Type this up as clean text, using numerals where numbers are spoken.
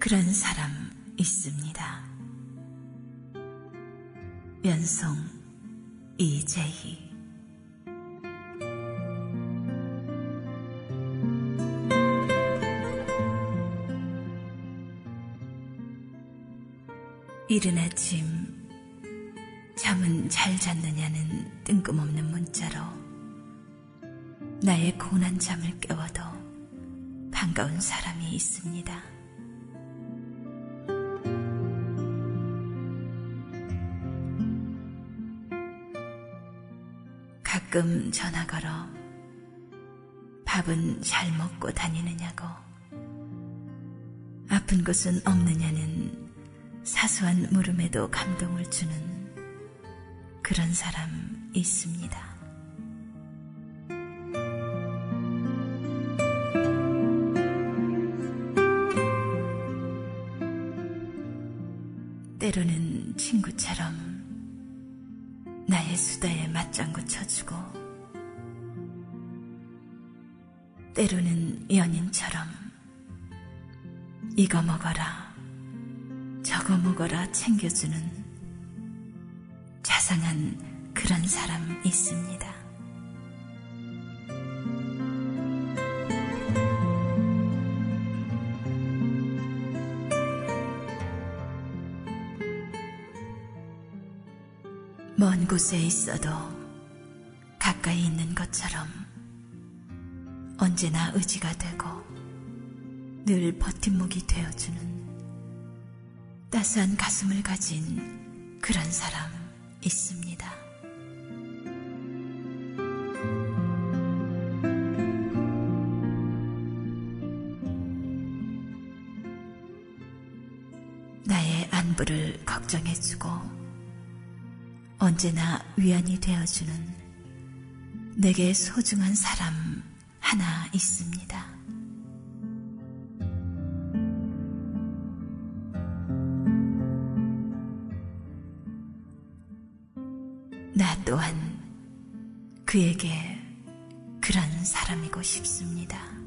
그런 사람 있습니다. 연송 이재희. 이른 아침 잠은 잘 잤느냐는 뜬금없는 문자로 나의 고난 잠을 깨워도 반가운 사람이 있습니다. 가끔 전화 걸어 밥은 잘 먹고 다니느냐고, 아픈 곳은 없느냐는 사소한 물음에도 감동을 주는 그런 사람 있습니다. 때로는 친구처럼 나의 수다에 맞장구 쳐주고, 때로는 연인처럼 이거 먹어라 저거 먹어라 챙겨주는 자상한 그런 사람 있습니다. 먼 곳에 있어도 가까이 있는 것처럼 언제나 의지가 되고 늘 버팀목이 되어주는 따스한 가슴을 가진 그런 사람 있습니다. 나의 안부를 걱정해주고 언제나 위안이 되어주는 내게 소중한 사람 하나 있습니다. 나 또한 그에게 그런 사람이고 싶습니다.